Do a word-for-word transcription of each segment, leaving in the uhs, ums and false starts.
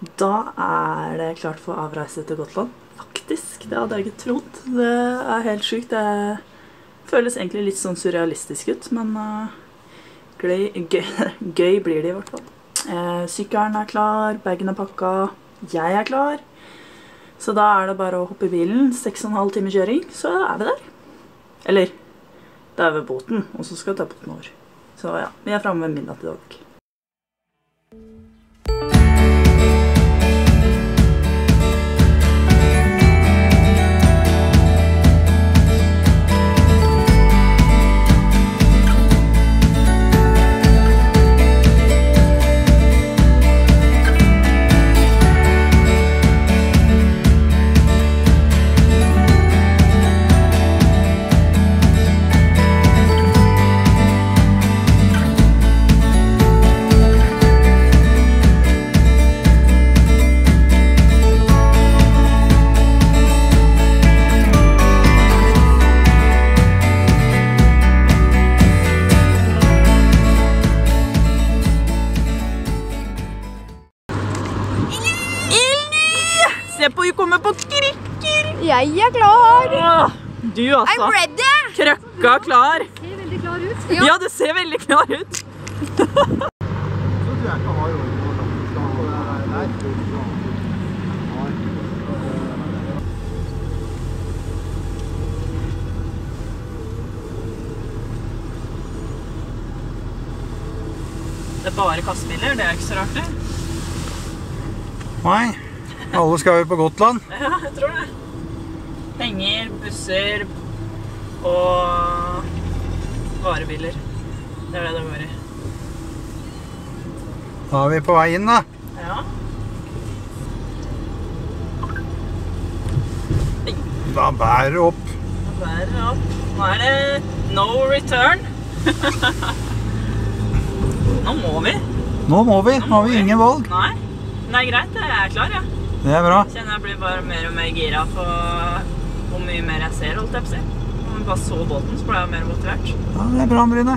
Da er det klart for avreise til Gotland. Faktisk, det hadde jeg ikke trodd. Det er helt sykt. Det føles egentlig litt sånn surrealistisk ut, men uh, gøy, gøy, gøy blir det i hvert fall. Uh, sykkelen er klar, bagen er pakket, jeg er klar. Så da er det bare å hoppe i bilen, seks og en halv time kjøring, så er vi der. Eller, det er ved båten, og så skal vi ta båten over. Så ja, vi er fremme ved midnatt i dag. Se på, vi kommer på krykker! Jeg er klar! Åh, du altså. I'm ready! Krøkka klar. Det ser veldig klar ut. Ja, ja det ser veldig klar ut. Så du er ikke har Det er bare kassebiler, det er ikke så rart det. Nei. Alle skal vi på Gotland. Ja, jeg tror det. Penger, busser og varebiler. Det er det det går i. Da er vi på vei inn da. Ja. Da bærer det opp. Da bærer det opp. Nå er det no return. Nå må vi. Nå må vi. Nå har vi ingen valg. Nei, det er greit. Jeg er klar, ja. Det er bra. Jeg kjenner jeg blir bare mer og mer gira for hvor mye mer jeg ser, holdt jeg på å si. Om vi bare så båten, så ble jeg mer motivert. Ja, det er bra, Bryne.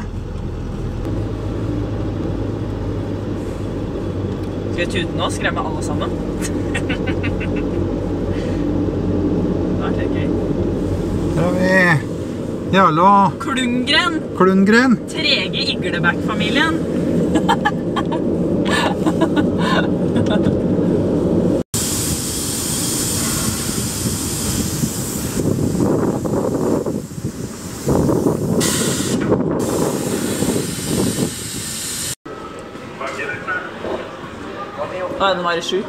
Skal vi tute nå og skremme alle sammen? Det er litt gøy. Her har vi Jarle og Klunggren! Klunggren. Trege Iglebæk-familien. Å, den var i sju.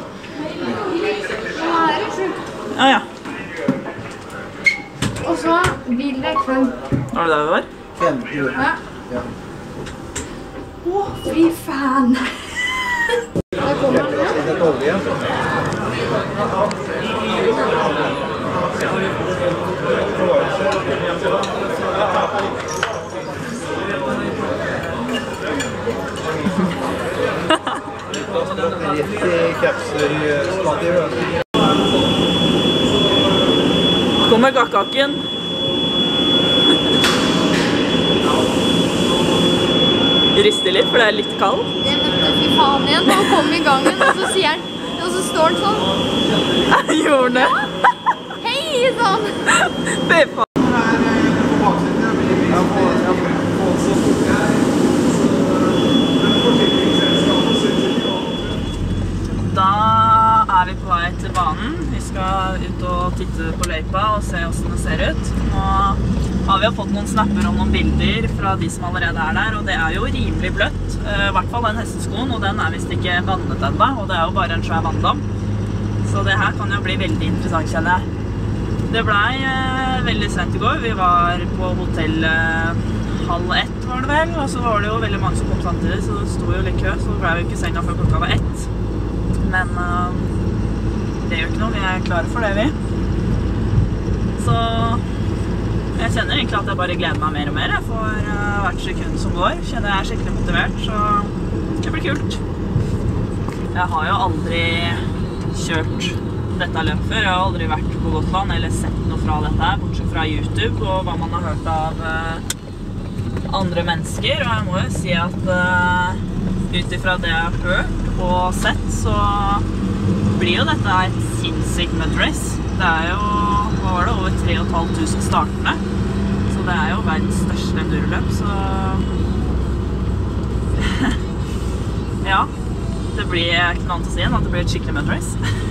Ja, ja. Og så vil jeg fem. Var det der vi var? Fem. Ja. Ja. Å, fy faen. Der kommer den. Det er dårlig igjen. Rett i kapsler stadig. Kommer gakkakken. Rister litt, for det er litt kald. Det møtte fy faen igjen. Han kom i gangen, og så sier han, og så står han sånn. Gjorde det. Hei, sånn. Fy faen. Da er vi på vei til banen. Vi skal ut og titte på løypa og se hvordan det ser ut. Nå har vi jo fått noen snapper om noen bilder fra de som allerede er der, og det er jo rimelig bløtt. I hvert fall den hesteskoen, og den er vist ikke vannet enda, og det er jo bare en svær vanndam. Så det her kan jo bli veldig interessant, kjenner jeg. Det ble eh, veldig sent i går. Vi var på hotell eh, halv ett, var det vel, og så var det jo veldig mange som kom samtidig, så det sto jo litt kø, så det ble jo ikke senga før klokka var ett. Men uh, det gjør ikke noe, vi er klare for det, vi. Så jeg kjenner egentlig at jeg bare gleder meg mer og mer for uh, hvert sekund som går. Kjenner jeg er skikkelig motivert, så det blir kult. Jeg har jo aldri kjørt dette løpet før. Jeg har aldri vært på Gotland eller sett noe fra dette, bortsett fra YouTube og hva man har hørt av uh, andre mennesker. Og jeg må jo si at uh, ut ifra det jeg har hørt og sett, så blir jo dette et sinnssykt mudrace. Det er jo, hva var det, over tre og et halvt tusen startende. Så det er jo verdens største enduroløp, så... ja, det blir ikke noe annet å si enn at det blir et skikkelig mudrace.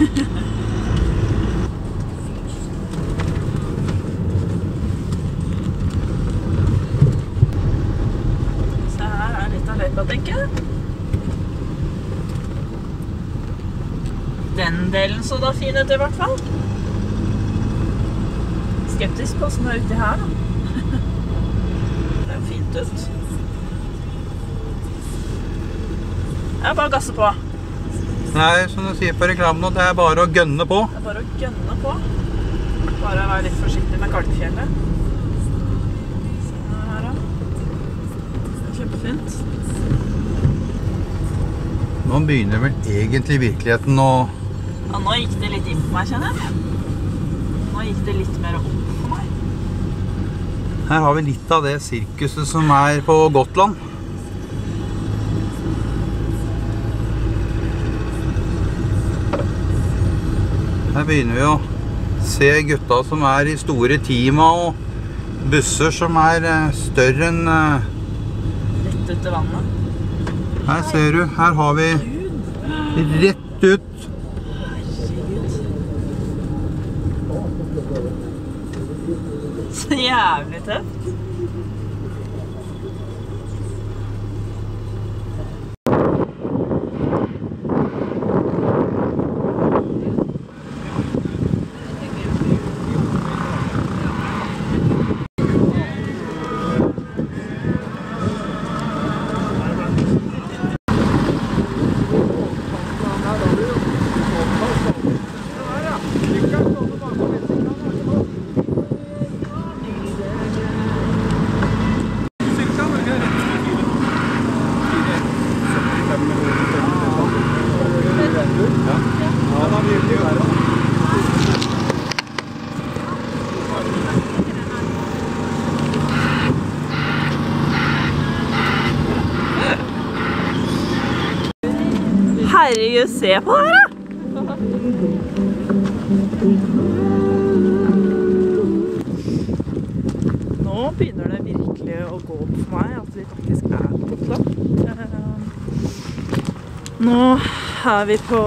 Så her er litt av løypa, tenker jeg. Den delen så da fin ut i hvert fall. Skeptisk på som er ute her da. Det er jo fint ut. Det er bare å gasse på. Nei, som du sier på reklamen nå, det er bare å gønne på. Det er bare å gønne på. Bare å være litt forsiktig med kalkfjellet. Se her da. Det er kjempefint. Nå begynner vel egentlig virkeligheten å... Ja, nå gikk det litt inn på meg, kjenner jeg. Nå gikk det litt mer opp for meg. Her har vi litt av det sirkuset som er på Gotland. Her begynner vi å se gutta som er i store teama og busser som er større enn... Litt ut i vannet. Her ser du, her har vi rett ut. Så jævlig tøft. Herregud, se på det her da! Nå begynner det virkelig å gå opp for meg at vi faktisk er på Gotland. Nå er vi på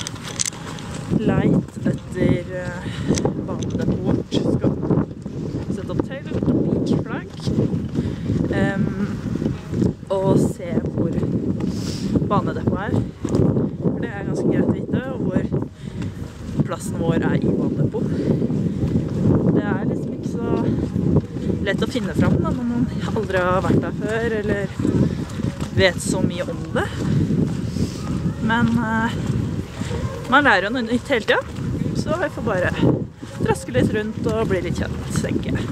leit etter banedepot vårt. Skal sette opp telt og beachflagg. Um, og se hvor banedepot er. Det er ganske greit å vite hvor plassen vår er i banedepot. Det er liksom ikke så lett å finne fram da, når man aldri har vært der før, eller vet så mye om det. Men uh, man lærer jo noe nytt hele tiden, så vi får bare traske litt rundt og bli litt kjent, tenker jeg.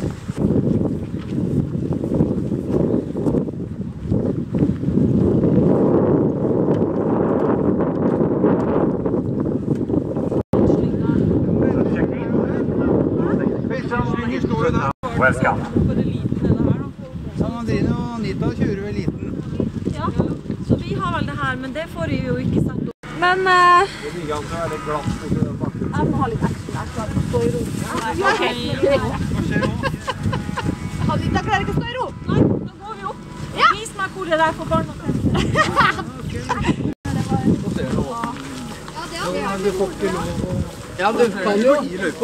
Welcome. Sandrine og Anita kjører vel liten. Ja, så vi har vel det her, men det får vi jo ikke satt opp. Men uh, Det ligger altså er det glass på bakken. jeg må ha litt action her, så jeg kan stå i ro. Hva skjer nå? Anita klarer ikke å stå i ro. Nei, da går vi opp. Ja. Vis meg hvor det der for barna. Ja, du kan jo i løypa.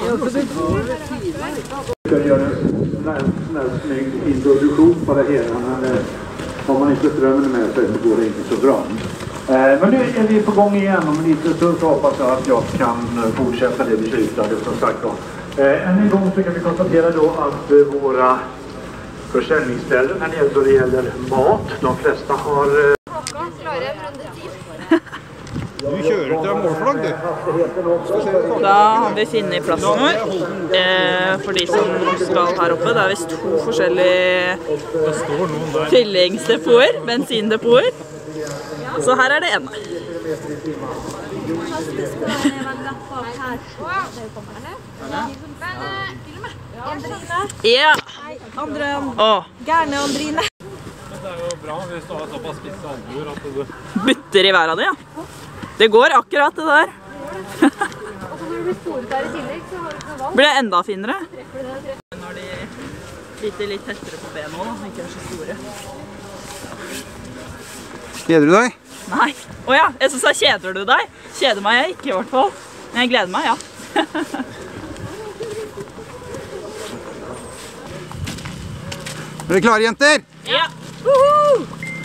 Vi ska göra en snäll snygg introduktion på det hela. Men har man inte strömmen med sig så går det inte så bra. Men nu är vi på gång igen. Om lite stund så hoppas jag att jag kan fortsätta det vi slutade som sagt då. Än en gång så kan vi konstatera då att våra försäljningsställen här nere då det gäller mat, de flesta har... Du kjører til målflagg, du. Da har vi finnet plassen vår eh, for de som skal her oppe. Det er vist to forskjellige fyllingsdepoter, bensindepoter. Så her er det ene. Ja. Andre, Åh, Gerne Andrine. Det er jo bra hvis du har såpass spisse albuer at du... butter i været, ja. Det går akkurat det der. Og så når du blir store der i tillegg, så har du ikke noe valg. Blir det enda finere? Treffer du det, treffer. Når de biter litt tettere på benet også, da. Ikke er så store. Gleder du deg? Nei. Åja, jeg synes jeg kjeder du deg. Kjeder meg jeg ikke i hvert fall. Men jeg gleder meg, ja. Er dere klare, jenter? Ja. Woohoo!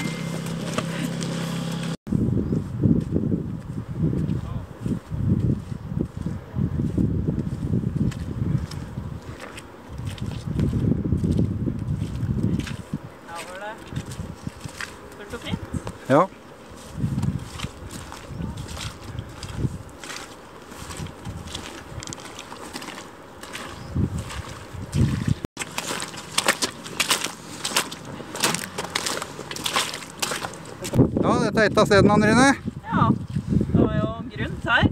Ja, var det tørt og fint? Ja. Ja, dette er et av stedene, Andrine. Ja, det var jo grunt her.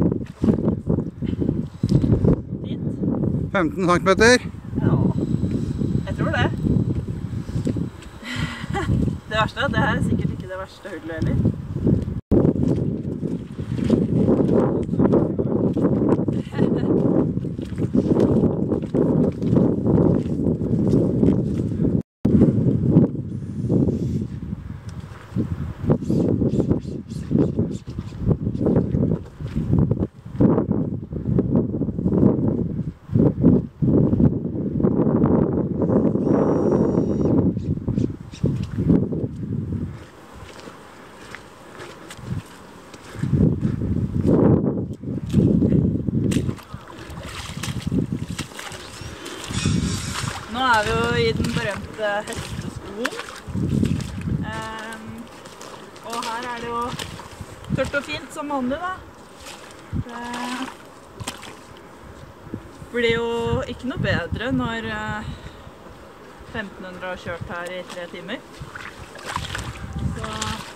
Fint. femten centimeter. Ja, jeg tror det. Det verste, det her er sikkert ikke det verste hullet heller. Nå er vi jo i den berømte hesteskoen. Um, og her er det jo tørt og fint som vanlig, da. Det blir jo ikke noe bedre når uh, femten hundre har kjørt her i tre timer. Så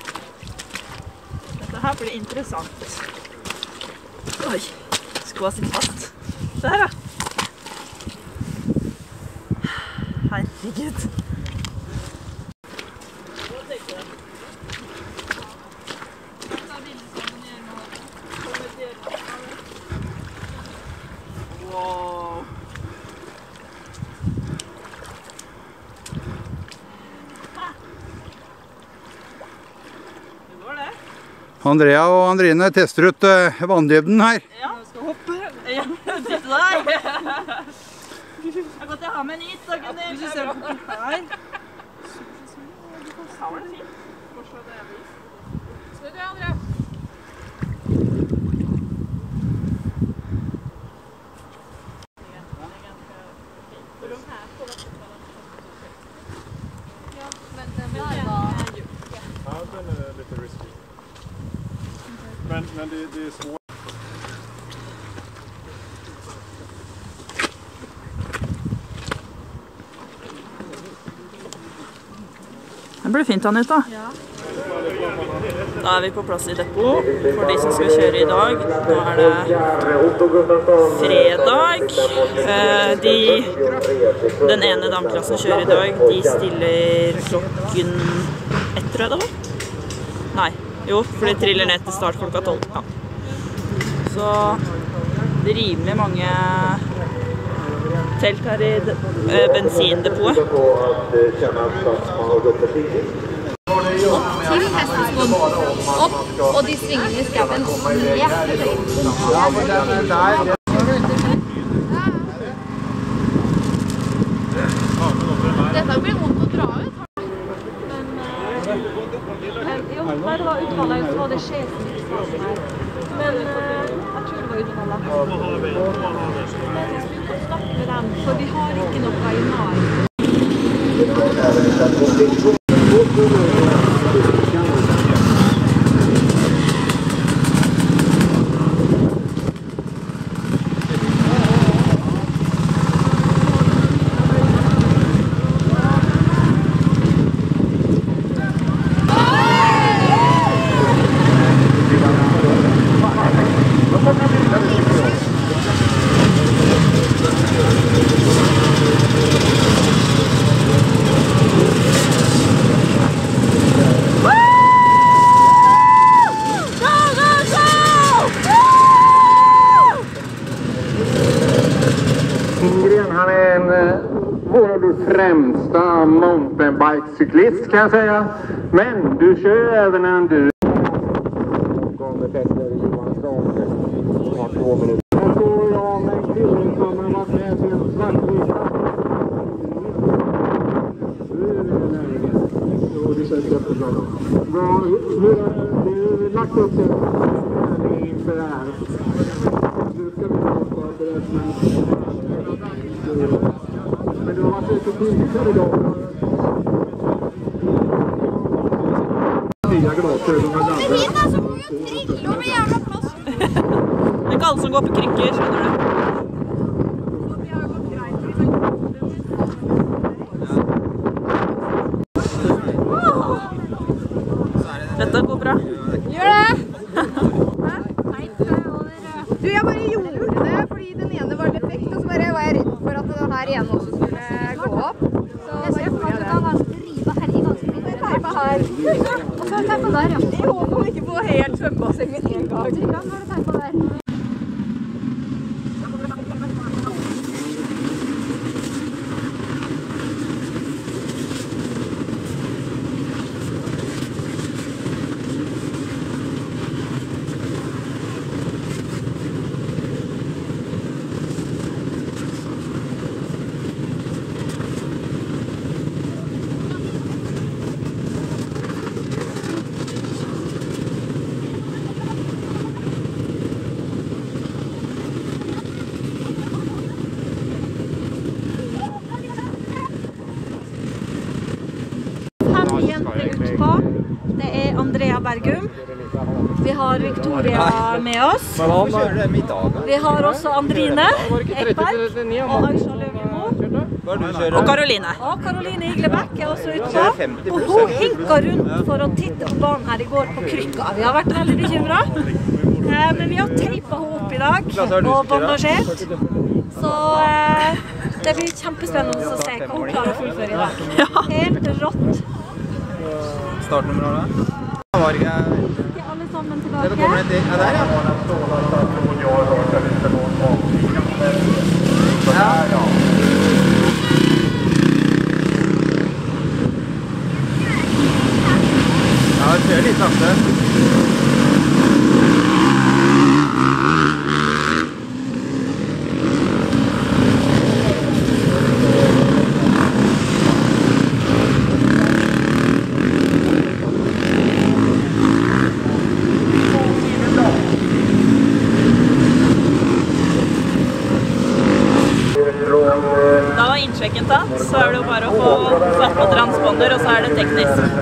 dette her blir interessant. Oi, skoa sitter fast. Der, ja. Herregud. Wow. Det går det. Andrea og Andrine tester ut uh, vanndybden her. Ja, jeg skal hoppe. Ja, sitte der. Jeg kan ikke ha med en hit, da, Gunnhild. Hvis du ser på her. Her var det fint. Forstår det jeg vil. Skal du, Andrea? Ja, men den der var... Ja, den är lite risky. Men, men det, det är svårt. Det blir fint, Anita. Ja. Da er vi på plass i depot for de som skal kjøre i dag. Nå er det fredag. Eh, de, den ene dameklassen kjører i dag, de stiller klokken ett, tror jeg det var. Nei, jo, for de triller ned til start klokka tolv. Ja. Så det er rimelig mange telt her i eh, bensindepotet. Til hesteskoen. Opp, og de svingene i skauen. Dette blir vondt å dra ut. Men, jo, nei, det var utvalget, så var det skjesmiksfasen her. Men jeg tror det var utvalget. Men jeg skulle snakke med dem, for vi har ikke noe i mai. vår främsta mountainbikecyklist kan jag säga. Men du kör även en du. Kommer Petter Johansson. Har två minuter. Här står jag med en kille som har varit med till en svartvita. Hur är det läget? Jo, det känns jättebra. Hur har du lagt upp det inför det här? Nu ska vi ha förberett, men du har varit ute tidigt här idag. Nya glaser, de har Det finns alltså många trillor med jävla plås. Det er ikke alle som går på krykker, skjønner du. Dette går bra. Gjør det! Du, jeg bare gjorde det fordi den ene var defekt, og så bare var jeg redd for at den her ene også skulle gå opp. Så jeg ser for meg at det kan rive her i ganske mye. Teipa her. Og så teipa der, ja. Jeg håper ikke på helt svømmebasseng med en gang. Trygg, nå har du teipa der. Det er Andrea Bergum. Vi har Victoria med oss. Vi har også Andrine Ekberg og Aisha Løvjemo. Og Karoline. Og Karoline Iglebæk er også ute på. Og hun hinket rundt for å titte på banen her i går på krykka. Vi har vært veldig bekymret. Men vi har teipet henne opp i dag og bandasjert. Så det blir kjempespennende å se hva hun klarer å fullføre i dag. Helt rått. Startnummeret da? Var ikke... Ikke alle sammen tilbake. Det kommer en del... Ja, der ja. Ja, det kjører litt sakte. Så er det jo bare å få satt på transponder, og så er det teknisk.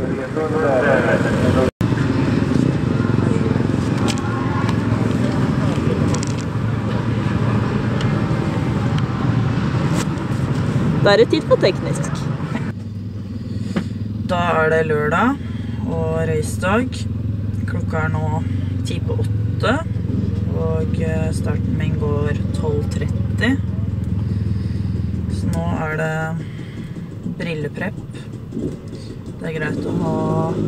Da er det tid på teknisk. Da er det lørdag og racedag. Klokka er nå ti på åtte, og starten min går tolv tretti. Nå er det brilleprepp. Det er greit å ha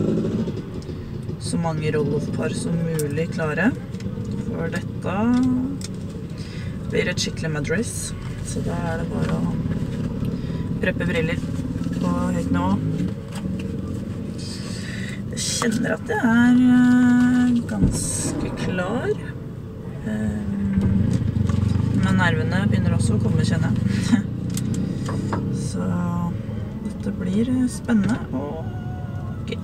så mange roll-off-par som mulig klare. For dette blir et skikkelig madras. Så da er det bare å preppe briller på høyt nivå. Jeg kjenner at jeg er ganske klar. Men nervene begynner også å komme, kjenner jeg. Så dette blir spennende og gøy.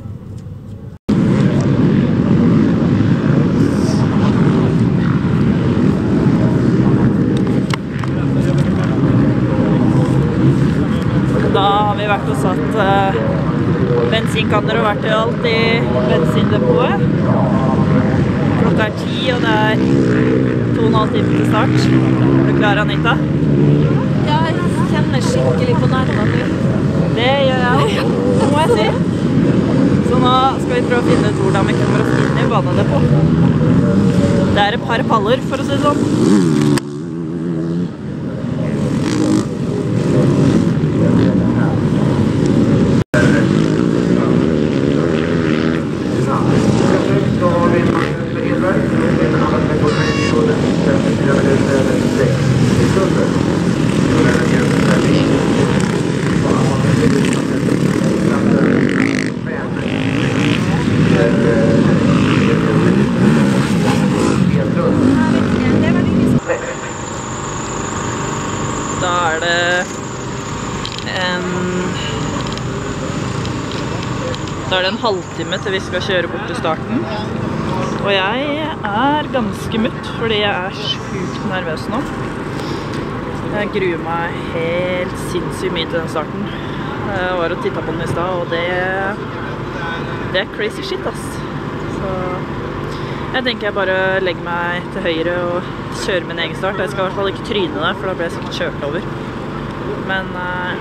Da har vi vært og satt uh, bensinkanner og vært i alt i bensindepotet. Klokka er ti, og det er to og en halv time til start. Er du klar, Anita? Ja, jeg kjenner skikkelig på nervene. Det gjør jeg, det må jeg si. Så nå skal vi prøve å finne ut hvordan vi kommer oss inn i banedepot. Det er et par paller, for å si det sånn. Da er det en halvtime til vi skal kjøre bort til starten. Og jeg er ganske mutt, fordi jeg er sjukt nervøs nå. Jeg gruer meg helt sinnssykt mye til den starten. Jeg var og tittet på den i sted, og det, det er crazy shit, ass. Så jeg tenker jeg bare legger meg til høyre og kjører min egen start. Jeg skal i hvert fall ikke tryne det, for da blir jeg sikkert kjørt over. Men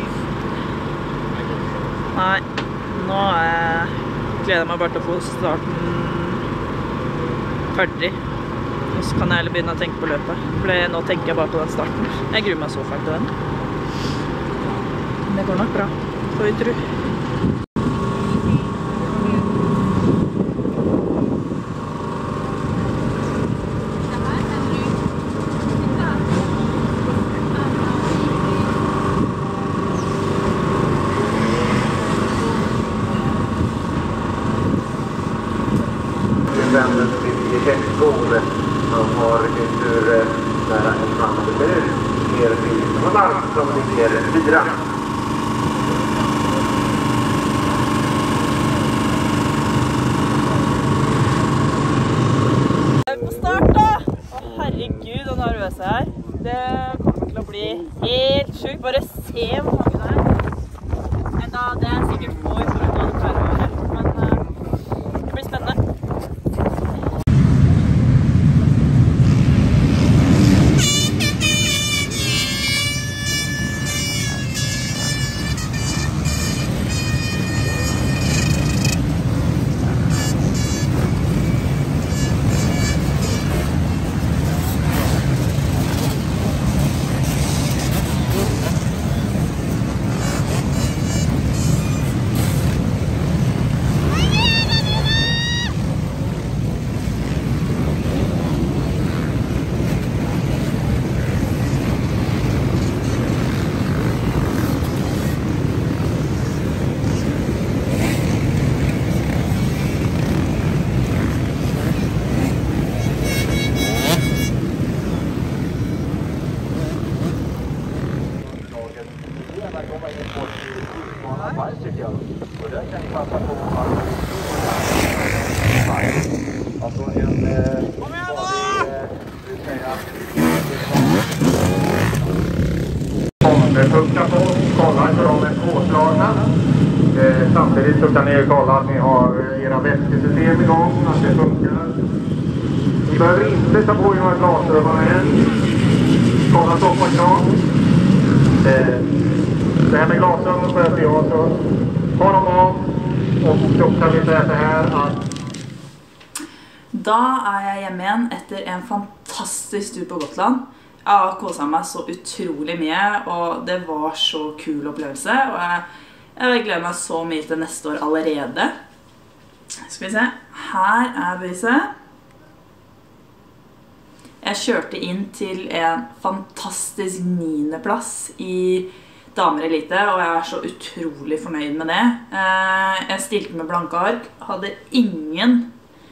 nei, nå er jeg, gleder jeg meg bare til å få starten ferdig. Og så kan jeg heller begynne å tenke på løpet. For nå tenker jeg bare på den starten. Jeg gruer meg så fælt til den. Men det går nok bra, får vi tro. Vännen till Häxgård som har tur nära en framande minut ner till Monark som ligger fyra. Jeg er på start da! Å herregud, så nervøs jeg er. Det kommer til å bli helt sjukt. Bare se hvor mange det er. Enda, det er sikkert få i forhold til hva det pleier å være. Men uh, det blir spennende. Punkta på, kolla inte de är påslagna. Eh, samtidigt så kan ni kolla att ni har era vätskesystem igång, att det funkar. Ni behöver inte ta på er några glasögon än. Kolla stopparkran. Eh, det här med glasögon sköter jag, så ta dem av och då kan vi säga så här att Da er jeg hjemme igjen etter en fantastisk tur på Gotland. Jeg har koset meg så utrolig mye, og det var så kul opplevelse. Og jeg, jeg gleder meg så mye til neste år allerede. Skal vi se. Her er beviset. Jeg kjørte inn til en fantastisk niende plass i damer elite, og jeg er så utrolig fornøyd med det. Jeg stilte med blanke ark, hadde ingen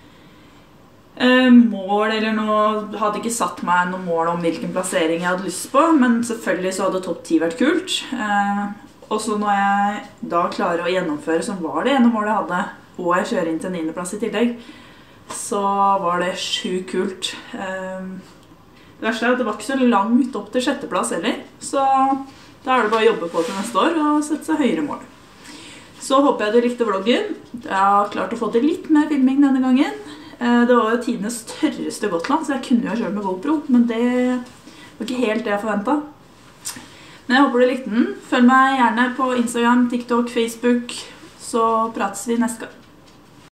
mål eller noe, hadde ikke satt meg noe mål om hvilken plassering jeg hadde lyst på, men selvfølgelig så hadde topp ti vært kult. Og så når jeg da klarer å gjennomføre, så var det ene målet jeg hadde, og jeg kjører inn til niende plass i tillegg, så var det sjukt kult. Det verste er at det var ikke så langt opp til sjette plass heller, så da er det bare å jobbe på til neste år og sette seg høyere mål. Så håper jeg du likte vloggen. Jeg har klart å få til litt mer filming denne gangen. Det var jo tidenes tørreste Gotland, så jeg kunne jo kjøre med GoPro, men det var ikke helt det jeg forventet. Men jeg håper du likte den. Følg meg gjerne på Instagram, TikTok, Facebook, så prates vi neste gang.